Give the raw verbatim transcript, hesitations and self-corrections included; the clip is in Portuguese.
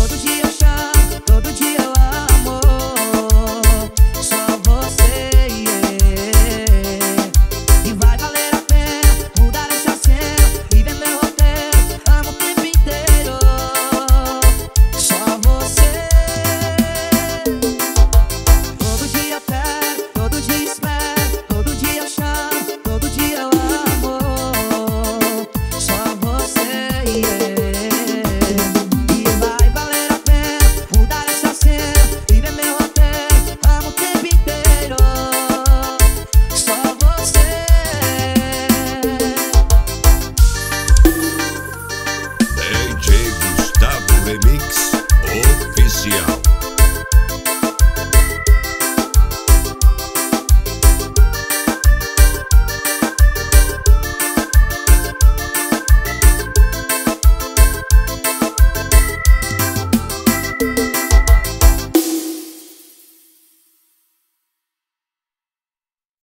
Todo dia eu chamo, todo dia eu amo. Só você, yeah. E vai valer a pena mudar essa cena e ver meu roteiro. Amo o tempo inteiro. Só você. Todo dia eu quero, todo dia espero, todo dia eu chamo, todo dia eu amo. Só você, yeah. E vai valer a pena mudar essa cena e ver meu roteiro. Amo o tempo inteiro. Só você. D J Gustavo Remix Oficial.